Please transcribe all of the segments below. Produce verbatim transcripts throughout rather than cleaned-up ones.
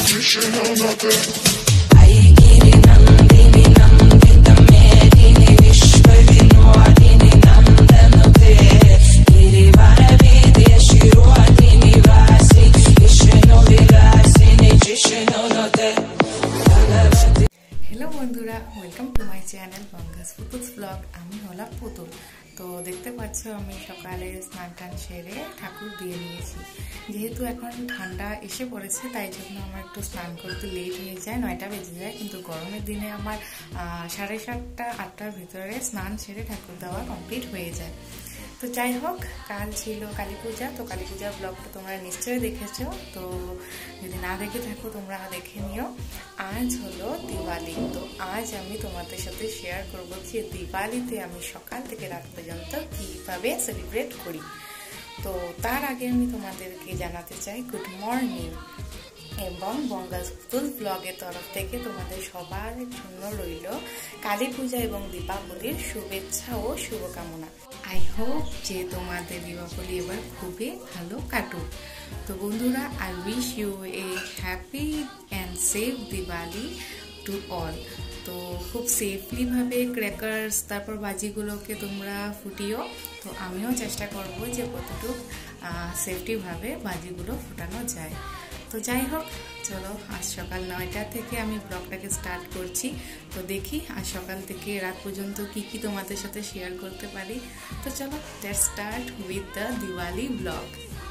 বন্ধুরা, welcome to my channel বঙ্গাস পুতুলস ব্লগ। আমি হলাম পুতুল। তো দেখতে পাচ্ছ আমি সকালে স্নান টান সেরে ঠাকুর দিয়ে নিয়েছি। যেহেতু এখন ঠান্ডা এসে পড়েছে তাই জন্য আমার একটু স্নান করতে লেট হয়ে যায়, নয়টা বেজে যায়। কিন্তু গরমের দিনে আমার সাড়ে সাতটা আটটার ভিতরে স্নান সেরে ঠাকুর দেওয়া কমপ্লিট হয়ে যায়। তো যাই হোক, কাল ছিল কালী পূজা। তো কালী পূজার ব্লগটা তোমরা নিশ্চয়ই দেখেছো। তো যদি না দেখে থাকো তোমরা দেখে নিও। আজ হলো দিওয়ালি। তো আজ আমি তোমাদের সাথে শেয়ার করবো যে দিওয়ালিতে আমি সকাল থেকে রাত পর্যন্ত কীভাবে সেলিব্রেট করি। তো তার আগে আমি তোমাদেরকে জানাতে চাই গুড মর্নিং, এবং বঙ্গাস পুতুল ব্লগের তরফ থেকে তোমাদের সবার জন্য রইল কালী পূজা এবং দীপাবলির শুভেচ্ছা ও শুভকামনা। আই হোপ যে তোমাদের দীপাবলি এবার খুবই ভালো কাটুক। তো বন্ধুরা, I wish you a happy and safe Diwali to all. তো খুব সেফলিভাবে ক্র্যাকার্স তারপর বাজিগুলোকে তোমরা ফুটিও। তো আমিও চেষ্টা করব যে কতটুকু সেফটিভাবে বাজিগুলো ফুটানো যায়। তো যাই হোক, চলো আজ সকাল নয়টা থেকে আমি ব্লগটাকে স্টার্ট করছি। তো দেখি আজ সকাল থেকে রাত পর্যন্ত কি কি তোমাদের সাথে শেয়ার করতে পারি। তো চলো let's start with the Diwali vlog.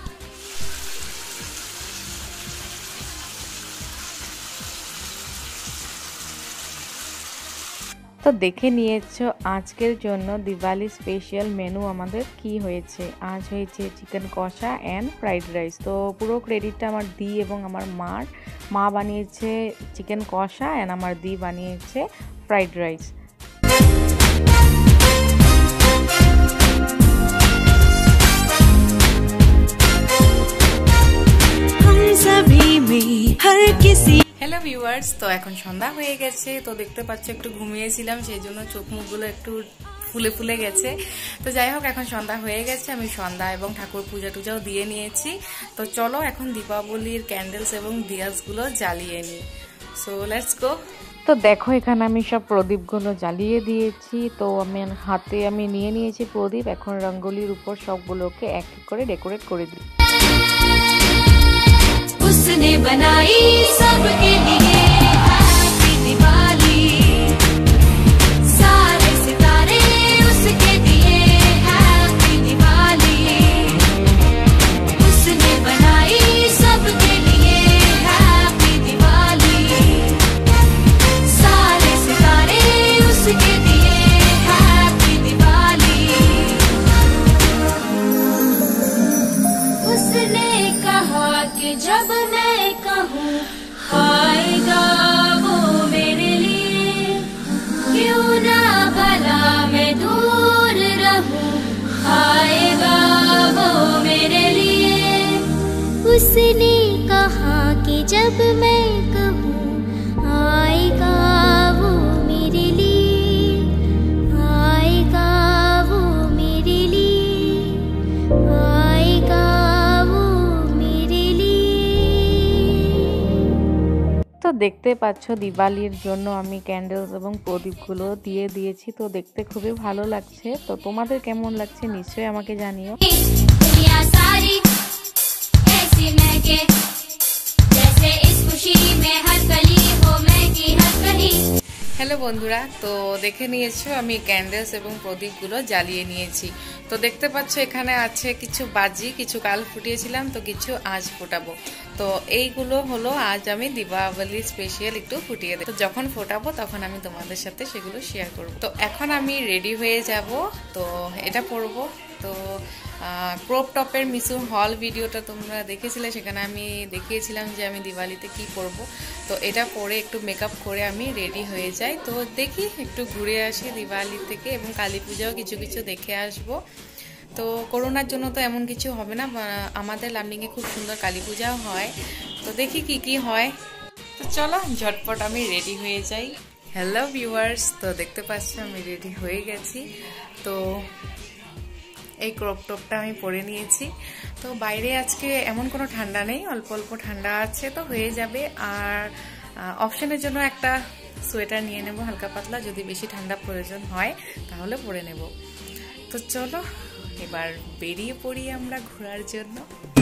তো দেখে নিয়েছো আজকের জন্য দিওয়ালি স্পেশাল মেনু আমাদের কি হয়েছে। আজ হয়েছে চিকেন কষা অ্যান্ড ফ্রাইড রাইস। তো পুরো ক্রেডিটটা আমার দি এবং আমার মার। মা বানিয়েছে চিকেন কষা অ্যান্ড আমার দি বানিয়েছে ফ্রাইড রাইস। হ্যালো ভিউয়ার্স, তো এখন সন্ধ্যা হয়ে গেছে। তো দেখতে পাচ্ছ একটু ঘুমিয়েছিলাম, সেই জন্য চোখ মুখগুলো একটু ফুলে ফুলে গেছে। তো যাই হোক, এখন সন্ধ্যা হয়ে গেছে। আমি সন্ধ্যা এবং ঠাকুর পূজা টুজাও দিয়ে নিয়েছি। তো চলো এখন দীপাবলির ক্যান্ডেলস এবং দিয়াসগুলো জ্বালিয়ে নিই। So let's go. তো দেখো এখানে আমি সব প্রদীপগুলো জ্বালিয়ে দিয়েছি। তো আমি হাতে আমি নিয়ে নিয়েছি প্রদীপ। এখন রঙ্গোলির উপর সবগুলোকে এক এক করে ডেকোরেট করে দিই। उसने बनाई सबके लिए हैप्पी दिवाली, सारे सितारे उसके दिए हैप्पी दिवाली। उसने बनाई सबके लिए हैप्पी दिवाली, सारे सितारे उसके दिए हैप्पी दिवाली। उसने कहा कि जब मैं कहूँ आएगा वो मेरे लिए, क्यों ना भला मैं दूर रहूं, आएगा वो मेरे लिए। उसने कहा कि जब मैं कहूँ आएगा वो मेरे लिए, आएगा वो मेरे लिए, आएगा তো দেখতে পাচ্ছ দিওয়ালির জন্য আমি ক্যান্ডেলস এবং প্রদীপগুলো দিয়ে দিয়েছি। তো দেখতে খুবই ভালো লাগছে। তো তোমাদের কেমন লাগছে নিশ্চয়ই আমাকে জানিও। হ্যালো বন্ধুরা, তো দেখে নিয়েছো আমি ক্যান্ডেলস এবং প্রদীপগুলো জ্বালিয়ে নিয়েছি। তো দেখতে পাচ্ছ এখানে আছে কিছু বাজি, কিছু কাল ফুটিয়েছিলাম, তো কিছু আজ ফোটাবো। তো এইগুলো হলো আজ আমি দীপাবলি স্পেশাল একটু ফুটিয়ে দেব। তো যখন ফোটাবো তখন আমি তোমাদের সাথে সেগুলো শেয়ার করব। তো এখন আমি রেডি হয়ে যাব। তো এটা পরবো। তো ক্রপ টপের মিশু হল ভিডিওটা তোমরা দেখেছিলে, সেখানে আমি দেখিয়েছিলাম যে আমি দিওয়ালিতে কি করব। তো এটা পরে একটু মেকআপ করে আমি রেডি হয়ে যাই। তো দেখি একটু ঘুরে আসি দিওয়ালি থেকে, এবং কালী পূজাও কিছু কিছু দেখে আসব। তো করোনার জন্য তো এমন কিছু হবে না, আমাদের লামডিংয়ে খুব সুন্দর কালী পূজাও হয়। তো দেখি কি কি হয়। তো চলো ঝটপট আমি রেডি হয়ে যাই। হ্যালো ভিউয়ার্স, তো দেখতে পাচ্ছ আমি রেডি হয়ে গেছি। তো এই ক্রপ টপটা আমি পরে নিয়েছি। তো বাইরে আজকে এমন কোনো ঠান্ডা নেই, অল্প অল্প ঠান্ডা আছে, তো হয়ে যাবে। আর অপশনের জন্য একটা সোয়েটার নিয়ে নেব হালকা পাতলা, যদি বেশি ঠান্ডা প্রয়োজন হয় তাহলে পরে নেব। তো চলো এবার বেরিয়ে পড়ি আমরা ঘোরার জন্য।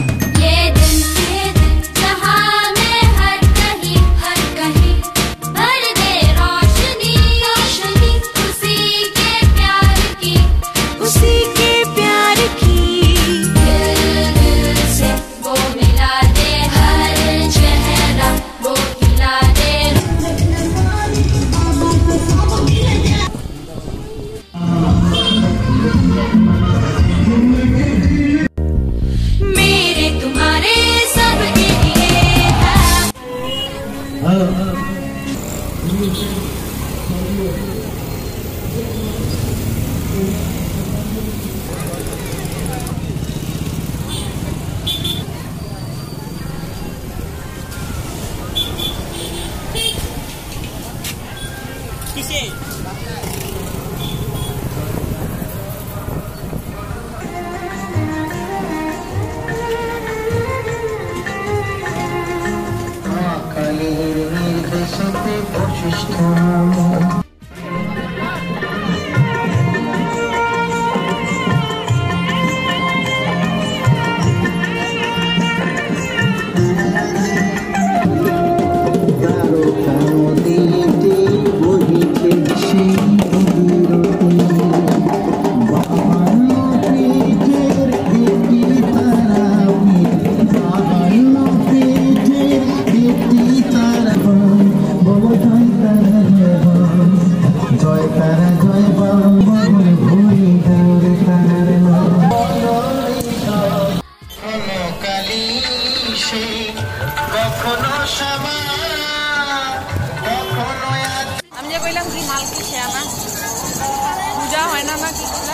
আমি যে কইলাম কি মাল কি সে আমার পূজা হয় না না কি পূজা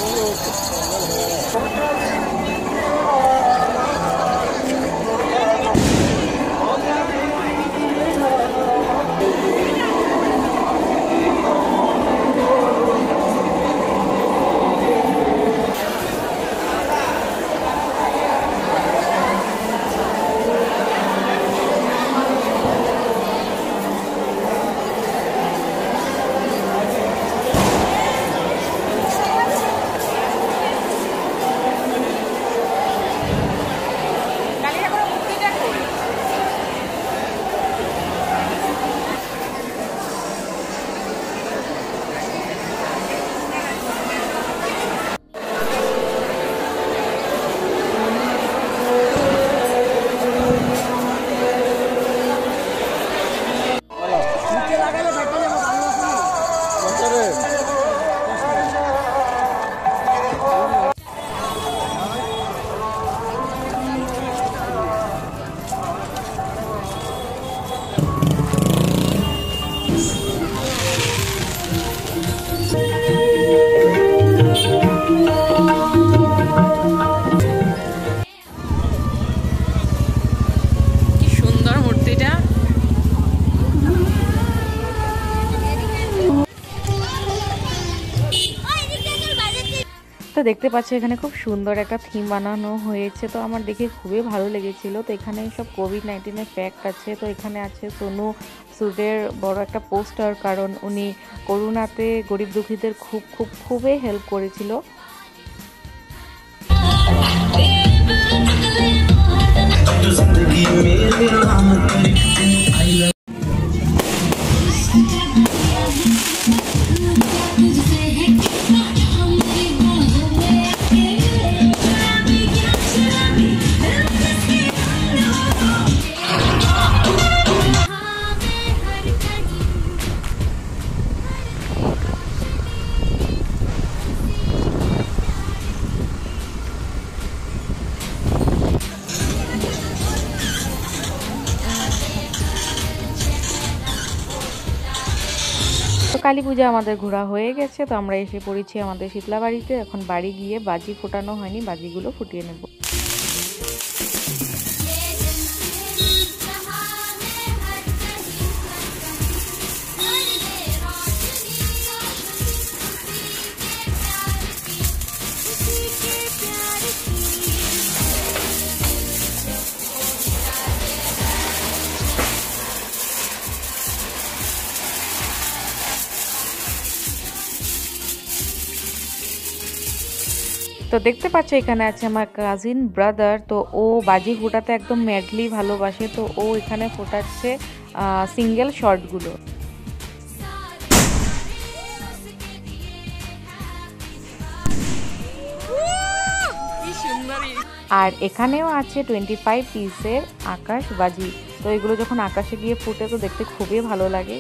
তো দেখতে পাচ্ছি এখানে খুব সুন্দর একটা থিম বানানো হয়েছে, তো আমার দেখে খুবই ভালো লেগেছিল। তো এখানে সব কোভিড নাইন্টিনের ফ্যাক্ট আছে। তো এখানে আছে সোনু সুদের বড় একটা পোস্টার, কারণ উনি করোনাতে গরিব দুঃখীদের খুব খুব খুবই হেল্প করেছিল। কালী পূজা আমাদের ঘোরা হয়ে গেছে, তো আমরা এসে পড়েছি আমাদের শীতলা বাড়িতে। এখন বাড়ি গিয়ে বাজি ফোটানো হয়নি, বাজিগুলো ফুটিয়ে নেব। के তো দেখতে পাচ্ছ এখানে আছে আমার কাজিন ব্রাদার। তো ও বাজি ফোটাতে একদম ম্যাডলি ভালোবাসে। তো ও এখানে ফোটাচ্ছে সিঙ্গেল শটগুলো। আর এখানেও আছে টোয়েন্টি ফাইভ পিসের আকাশবাজি। তো এগুলো যখন আকাশে গিয়ে ফুটে তো দেখতে খুবই ভালো লাগে।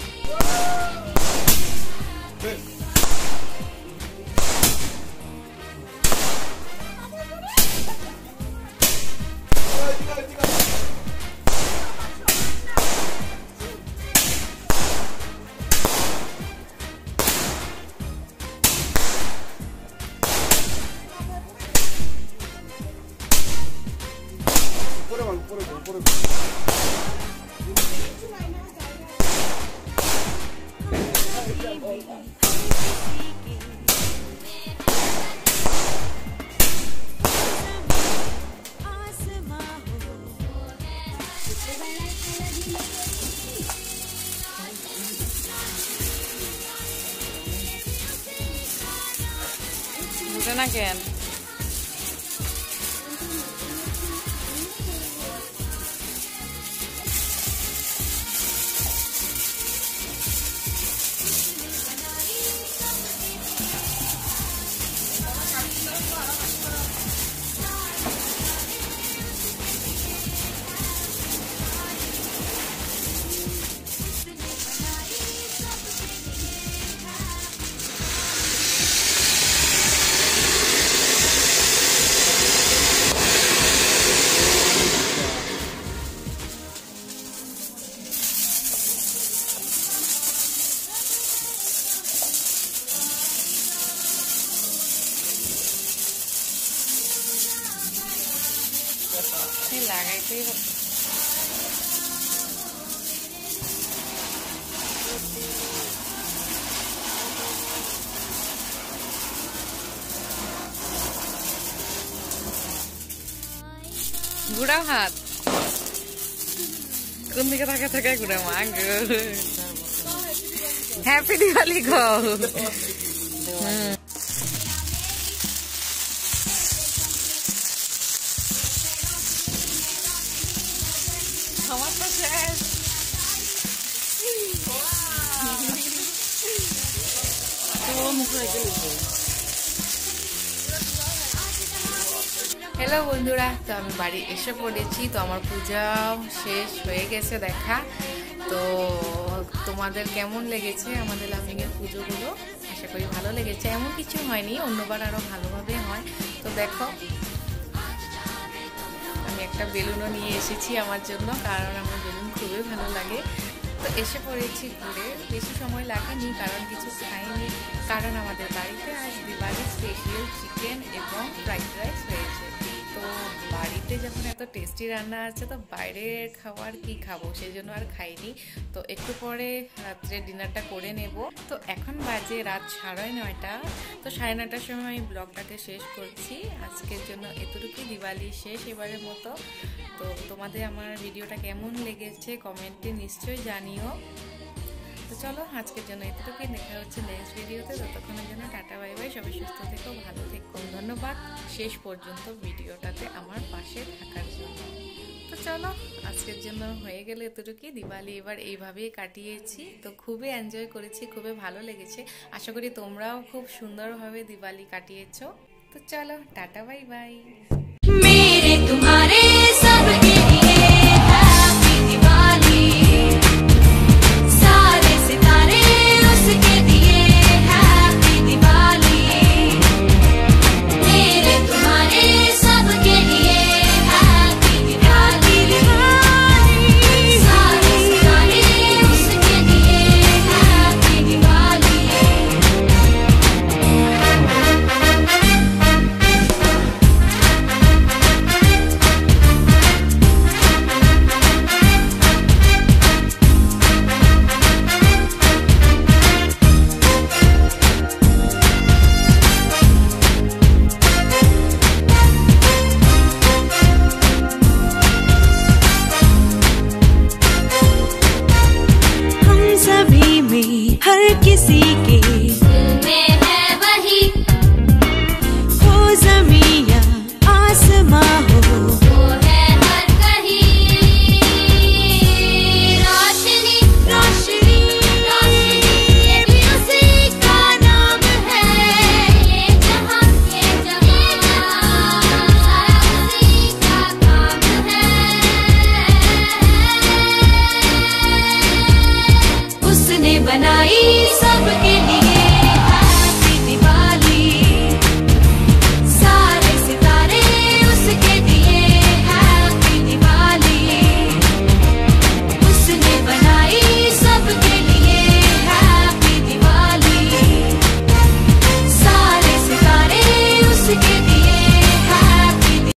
না কেন লাগাইতেই হবে। ঘুরাও হাত কোন দিকে থাকে থাকে ঘুরে মাগ হ্যাপি দিওয়ালি গো। আমার তো শেষ। হ্যালো বন্ধুরা, তো আমি বাড়ি এসে পড়েছি। তো আমার পূজা শেষ হয়ে গেছে দেখা। তো তোমাদের কেমন লেগেছে আমাদের লামিংয়ের পুজোগুলো? আশা করি ভালো লেগেছে। এমন কিছু হয়নি, অন্যবার আরও ভালোভাবে হয়। তো দেখো আমি একটা বেলুনও নিয়ে এসেছি আমার জন্য, কারণ আমার বেলুন খুবই ভালো লাগে। তো এসে পড়েছি ঘুরে, বেশি সময় লাগেনি কারণ কিছু খাইনি, কারণ আমাদের বাড়িতে আজ দিওয়ালি স্পেশাল চিকেন এবং ফ্রাইড রাইস হয়েছে। তো বাড়িতে যখন এত টেস্টি রান্না আছে তো বাইরের খাবার কি খাবো, সেই জন্য আর খাইনি। তো একটু পরে রাত্রে ডিনারটা করে নেব। তো এখন বাজে রাত সাড়ে নয়টা। তো সাড়ে নয়টার সময় আমি ব্লগটাকে শেষ করছি। আজকের জন্য এতটুকুই, দিওয়ালি শেষ এবারের মতো। তো তোমাদের আমার ভিডিওটা কেমন লেগেছে কমেন্টে নিশ্চয়ই জানিও। তো চলো আজকের জন্য এতটুকুই, দেখা হচ্ছে নেক্সট ভিডিওতে। ততক্ষণের জন্য টাটা বাই বাই, সবাই সুস্থ থেকো, ভালো থেকো। ধন্যবাদ শেষ পর্যন্ত ভিডিওটাতে আমার পাশে থাকার জন্য। তো চলো আজকের জন্য হয়ে গেলে এতটুকুই। দিওয়ালি এবার এইভাবেই কাটিয়েছি। তো খুবই এনজয় করেছি, খুবই ভালো লেগেছে। আশা করি তোমরাও খুব সুন্দরভাবে দিওয়ালি কাটিয়েছো। তো চলো টাটা বাই বাই। मेरे तुम्हारे सब बनाई सबके